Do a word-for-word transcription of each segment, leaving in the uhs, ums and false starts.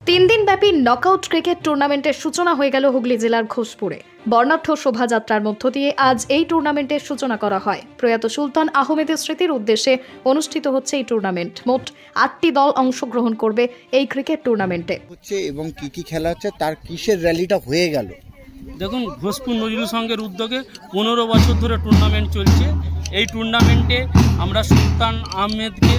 তিন দিন ব্যাপী নকআউট ক্রিকেট টুর্নামেন্টের সূচনা হয়ে গেল হুগলি জেলার ঘোষপুরে। বর্ণাঢ্য শোভাযাত্রার মধ্য দিয়ে আজ এই টুর্নামেন্টের সূচনা করা হয়। প্রয়াত সুলতান আহমেদের স্মৃতির উদ্দেশ্যে অনুষ্ঠিত হচ্ছে এই টুর্নামেন্ট। মোট আটটি দল অংশগ্রহণ করবে এই ক্রিকেট টুর্নামেন্টে। হচ্ছে এবং কি কি খেলা হচ্ছে, তার কিসের র্যালিটা হয়ে গেল। দেখুন, ঘোষপুর নজরুল সংঘের উদ্যোগে পনেরো বছর ধরে টুর্নামেন্ট চলছে। এই টুর্নামেন্টে আমরা সুলতান আহমেদকে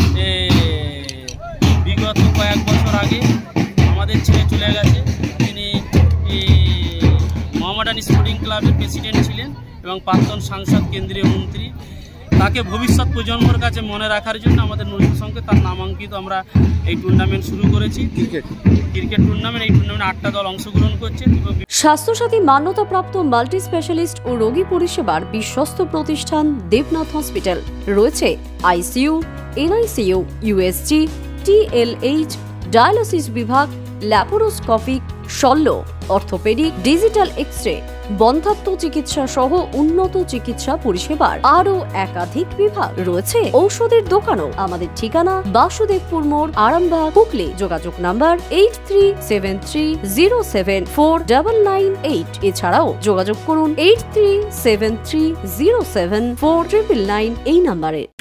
বিগত কয়েক বছর আগে আমাদের ছেড়ে চলে গেছে। তিনি মোহামেডান স্পোর্টিং ক্লাবের প্রেসিডেন্ট ছিলেন এবং প্রাক্তন সাংসদ, কেন্দ্রীয় মন্ত্রী। তাকে ভবিষ্যৎ প্রজন্মের কাছে মনে রাখার জন্য আমাদের নজরুল সংঘে তার নামাঙ্কিত আমরা এই টুর্নামেন্ট শুরু করেছি। ক্রিকেট ক্রিকেট টুর্নামেন্ট এই টুর্নামেন্টে আটটা দল অংশগ্রহণ করছে। স্বাস্থ্যসাথী মান্যতাপ্রাপ্ত মাল্টি স্পেশালিস্ট ও রোগী পরিষেবার বিশ্বস্ত প্রতিষ্ঠান দেবনাথ হসপিটাল। রয়েছে ICU, NICU, USG, TLH, dialysis বিভাগ, ল্যাপারোস্কোপিক, শল্য, অর্থোপেডিক, ডিজিটাল এক্স-রে, বন্ধ্যাত্ব চিকিৎসা সহ উন্নত চিকিৎসা পরিষেবার আরও একাধিক বিভাগ রয়েছে। ঔষধের দোকানও। আমাদের ঠিকানা বাসুদেবপুর মোড়, আরামবাগ, হুগলি। যোগাযোগ number eight three seven three zero seven four double nine eight. এছাড়াও যোগাযোগ করুন eight three seven three zero seven four triple nine এই নাম্বারে।